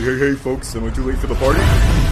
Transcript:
Hey, folks, am I too late for the party?